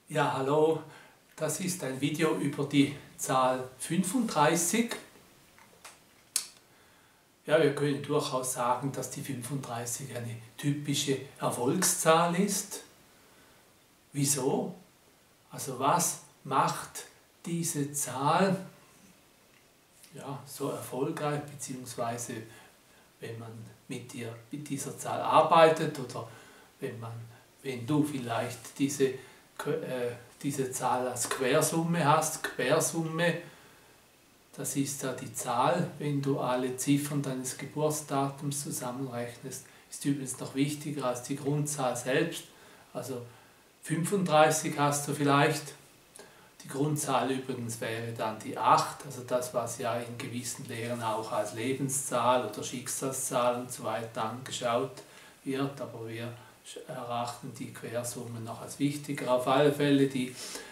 Ja, hallo, das ist ein Video über die Zahl 35. Ja, wir können durchaus sagen, dass die 35 eine typische Erfolgszahl ist. Wieso? Also was macht diese Zahl so erfolgreich, beziehungsweise wenn man mit dieser Zahl arbeitet oder wenn du vielleicht diese Zahl als Quersumme hast. Quersumme, das ist ja die Zahl, wenn du alle Ziffern deines Geburtsdatums zusammenrechnest, ist übrigens noch wichtiger als die Grundzahl selbst. Also 35 hast du vielleicht. Die Grundzahl übrigens wäre dann die 8, also das, was ja in gewissen Lehren auch als Lebenszahl oder Schicksalszahl und so weiter angeschaut wird, aber wir erachten die Quersummen noch als wichtiger. Auf alle Fälle, die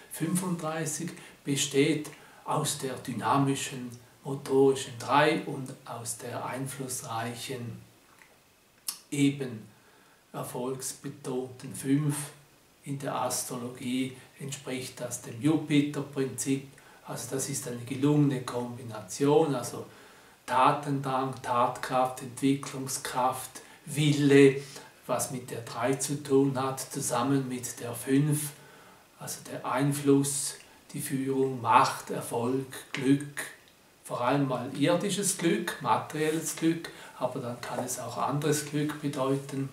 35 besteht aus der dynamischen motorischen 3 und aus der einflussreichen, eben erfolgsbetonten 5. In der Astrologie entspricht das dem Jupiter-Prinzip. Also das ist eine gelungene Kombination, also Tatendrang, Tatkraft, Entwicklungskraft, Wille, was mit der 3 zu tun hat, zusammen mit der 5, also der Einfluss, die Führung, Macht, Erfolg, Glück, vor allem mal irdisches Glück, materielles Glück, aber dann kann es auch anderes Glück bedeuten.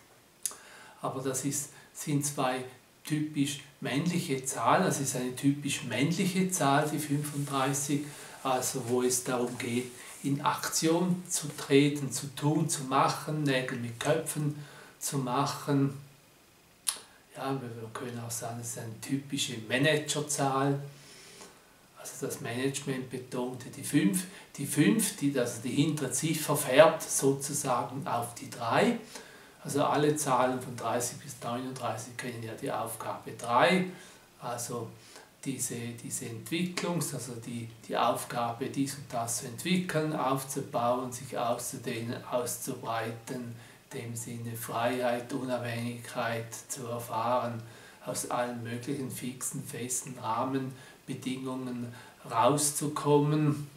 Aber das sind zwei typisch männliche Zahlen, also es ist eine typisch männliche Zahl, die 35, also wo es darum geht, in Aktion zu treten, zu tun, zu machen, Nägel mit Köpfen zu machen. Ja, wir können auch sagen, es ist eine typische Managerzahl, also das Management betonte die 5. Die 5, also die hintere Ziffer färbt sozusagen auf die 3. Also alle Zahlen von 30 bis 39 kennen ja die Aufgabe 3, also diese also die Aufgabe, dies und das zu entwickeln, aufzubauen, sich auszudehnen, auszubreiten, in dem Sinne Freiheit, Unabhängigkeit zu erfahren, aus allen möglichen fixen, festen Rahmenbedingungen rauszukommen,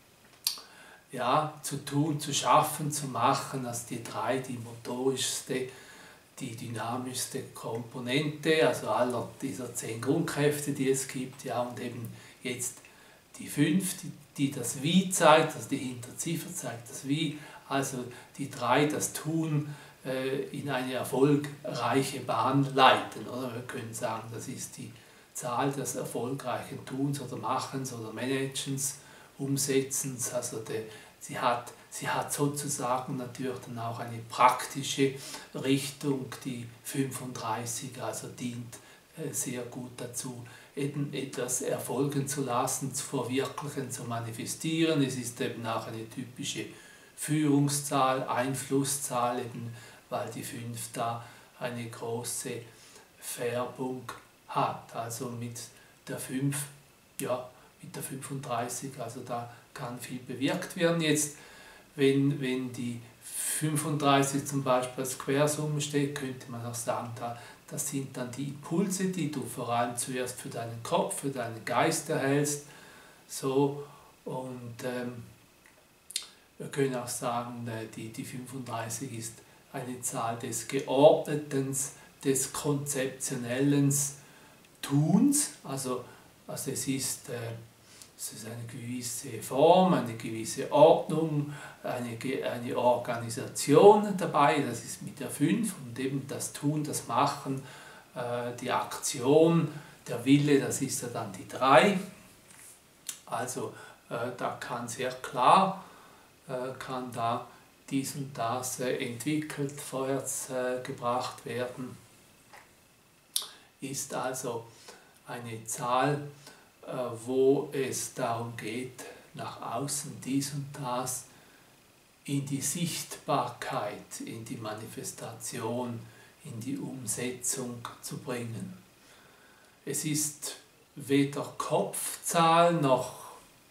ja, zu tun, zu schaffen, zu machen, also die 3, die motorischste, die dynamischste Komponente, also aller dieser 10 Grundkräfte, die es gibt, ja, und eben jetzt die 5, die das Wie zeigt, also die Hinterziffer zeigt das Wie, also die 3, das Tun in eine erfolgreiche Bahn leiten, oder? Wir können sagen, das ist die Zahl des erfolgreichen Tuns oder Machens oder Managens, Umsetzens, also sie hat sozusagen natürlich dann auch eine praktische Richtung, die 35, also dient sehr gut dazu, eben etwas erfolgen zu lassen, zu verwirklichen, zu manifestieren. Es ist eben auch eine typische Führungszahl, Einflusszahl, eben weil die 5 da eine große Färbung hat, also mit der 5, ja, mit der 35, also da kann viel bewirkt werden. Jetzt, wenn die 35 zum Beispiel als Quersumme steht, könnte man auch sagen, das sind dann die Impulse, die du vor allem zuerst für deinen Kopf, für deinen Geist erhältst. So, und wir können auch sagen, die 35 ist eine Zahl des Geordneten, des konzeptionellen Tuns, also es ist eine gewisse Form, eine gewisse Ordnung, eine Organisation dabei, das ist mit der 5, und eben das Tun, das Machen, die Aktion, der Wille, das ist ja dann die 3. Also da kann sehr klar, kann da dies und das entwickelt, vorwärts gebracht werden, ist also eine Zahl, wo es darum geht, nach außen dies und das in die Sichtbarkeit, in die Manifestation, in die Umsetzung zu bringen. Es ist weder Kopfzahl noch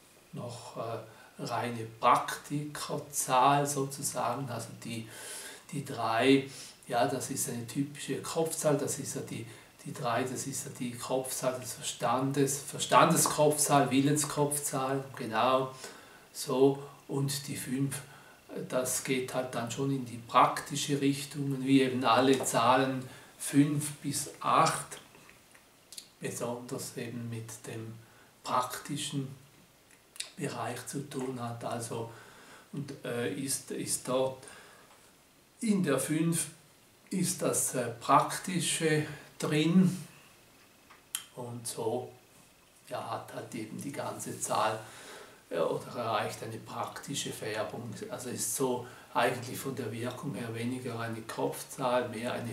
reine Praktikerzahl sozusagen, also die 3, ja, das ist eine typische Kopfzahl, das ist ja die Die 3, das ist ja die Kopfzahl des Verstandeskopfzahl, Willenskopfzahl, genau so. Und die 5, das geht halt dann schon in die praktische Richtung, wie eben alle Zahlen 5 bis 8, besonders eben mit dem praktischen Bereich zu tun hat. Also, und ist dort in der 5 ist das Praktische drin, und so ja, hat halt eben die ganze Zahl oder erreicht eine praktische Färbung. Also ist so eigentlich von der Wirkung her weniger eine Kopfzahl, mehr eine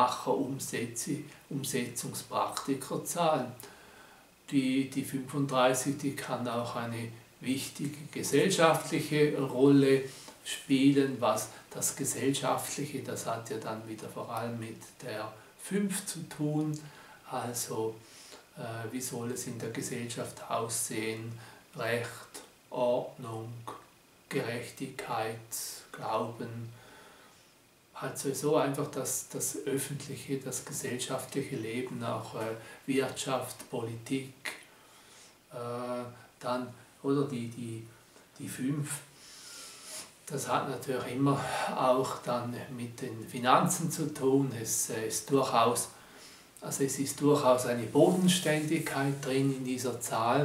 Macher-Umsetzungspraktikerzahl. Die 35, die kann auch eine wichtige gesellschaftliche Rolle spielen, was das Gesellschaftliche, das hat ja dann wieder vor allem mit der 5 zu tun, also wie soll es in der Gesellschaft aussehen, Recht, Ordnung, Gerechtigkeit, Glauben, halt sowieso einfach das öffentliche, das gesellschaftliche Leben, auch Wirtschaft, Politik, dann, oder die 5, das hat natürlich immer auch dann mit den Finanzen zu tun. Es ist durchaus eine Bodenständigkeit drin in dieser Zahl.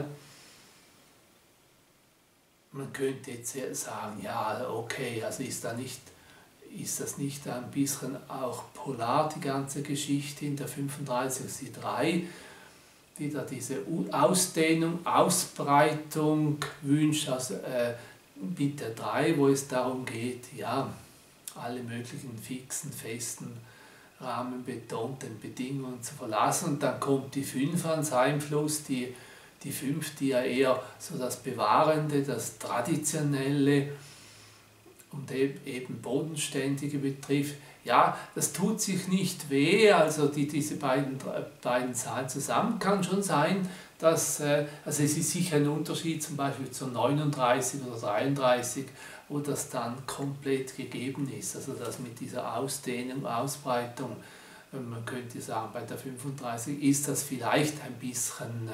Man könnte jetzt sagen, ja, okay, also ist das nicht ein bisschen auch polar, die ganze Geschichte in der 35, ist die 3, wieder diese Ausdehnung, Ausbreitung wünscht, also mit der 3, wo es darum geht, ja, alle möglichen fixen, festen, rahmenbetonten Bedingungen zu verlassen. Und dann kommt die 5 ans Einfluss, die 5, die ja eher so das Bewahrende, das Traditionelle und eben Bodenständige betrifft. Ja, das tut sich nicht weh, also diese beiden Zahlen zusammen kann schon sein, dass, also es ist sicher ein Unterschied zum Beispiel zu 39 oder 33, wo das dann komplett gegeben ist, also das mit dieser Ausdehnung, Ausbreitung, man könnte sagen, bei der 35 ist das vielleicht ein bisschen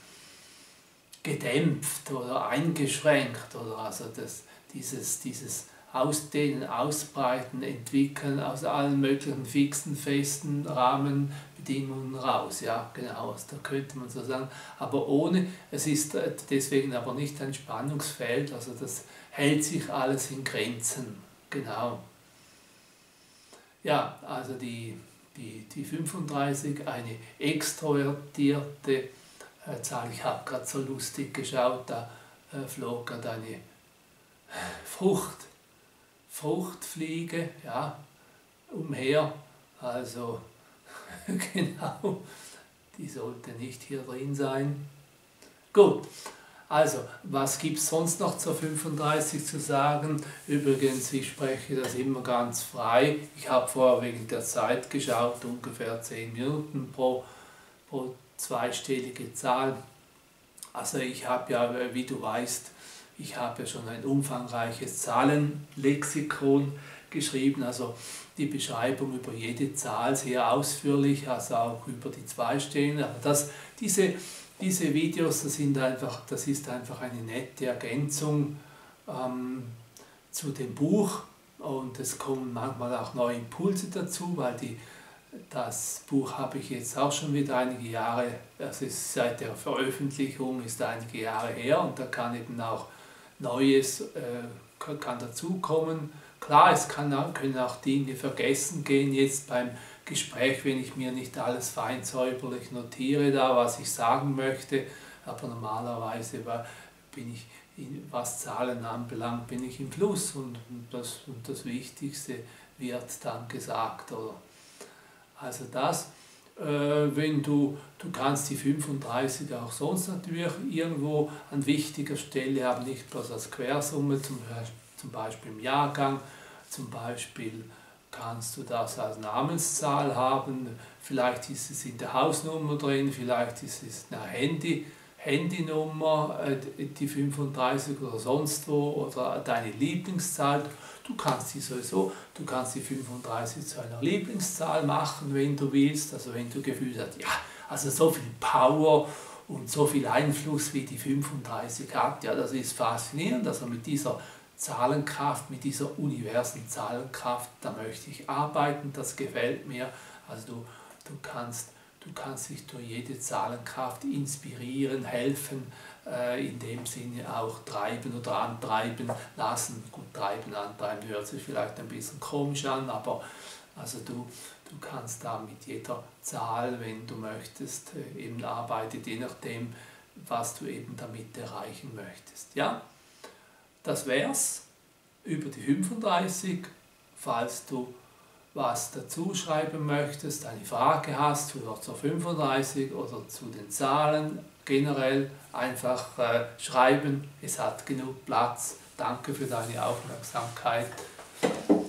gedämpft oder eingeschränkt, oder also dieses Ausdehnen, Ausbreiten, Entwickeln aus allen möglichen fixen, festen Rahmenbedingungen raus. Ja, genau, also da könnte man so sagen. Aber ohne, es ist deswegen aber nicht ein Spannungsfeld, also das hält sich alles in Grenzen. Genau. Ja, also die 35, eine extrovertierte Zahl. Ich habe gerade so lustig geschaut, da flog gerade eine Fruchtfliege, ja, umher, also genau, die sollte nicht hier drin sein. Gut, also was gibt es sonst noch zur 35 zu sagen? Übrigens, ich spreche das immer ganz frei, ich habe vorher wegen der Zeit geschaut, ungefähr 10 Minuten pro zweistellige Zahl. Also ich habe ja, wie du weißt, ich habe ja schon ein umfangreiches Zahlenlexikon geschrieben, also die Beschreibung über jede Zahl sehr ausführlich, also auch über die zweistelligen. Aber diese Videos, das ist einfach eine nette Ergänzung zu dem Buch, und es kommen manchmal auch neue Impulse dazu, weil das Buch habe ich jetzt auch schon wieder einige Jahre, also seit der Veröffentlichung ist einige Jahre her, und da kann eben auch Neues kann dazukommen. Klar, können auch Dinge vergessen gehen jetzt beim Gespräch, wenn ich mir nicht alles fein säuberlich notiere, da was ich sagen möchte, aber normalerweise bin ich, was Zahlen anbelangt, bin ich im Fluss, und das Wichtigste wird dann gesagt. Oder? Also das, wenn du kannst die 35 auch sonst natürlich irgendwo an wichtiger Stelle haben, nicht bloß als Quersumme, zum Beispiel im Jahrgang, zum Beispiel kannst du das als Namenszahl haben, vielleicht ist es in der Hausnummer drin, vielleicht ist es eine Handynummer, die 35 oder sonst wo, oder deine Lieblingszahl. Du kannst die 35 zu einer Lieblingszahl machen, wenn du willst, also wenn du Gefühl hast, ja, also so viel Power und so viel Einfluss wie die 35 hat, ja, das ist faszinierend, also mit dieser Zahlenkraft, mit dieser universen Zahlenkraft, da möchte ich arbeiten, das gefällt mir, also du kannst dich durch jede Zahlenkraft inspirieren, helfen, in dem Sinne auch treiben oder antreiben lassen. Gut, treiben, antreiben hört sich vielleicht ein bisschen komisch an, aber also du kannst da mit jeder Zahl, wenn du möchtest, eben arbeiten, je nachdem, was du eben damit erreichen möchtest. Ja, das wär's über die 35, falls du was dazu schreiben möchtest, eine Frage hast zur 35 oder zu den Zahlen generell, einfach schreiben, es hat genug Platz. Danke für deine Aufmerksamkeit.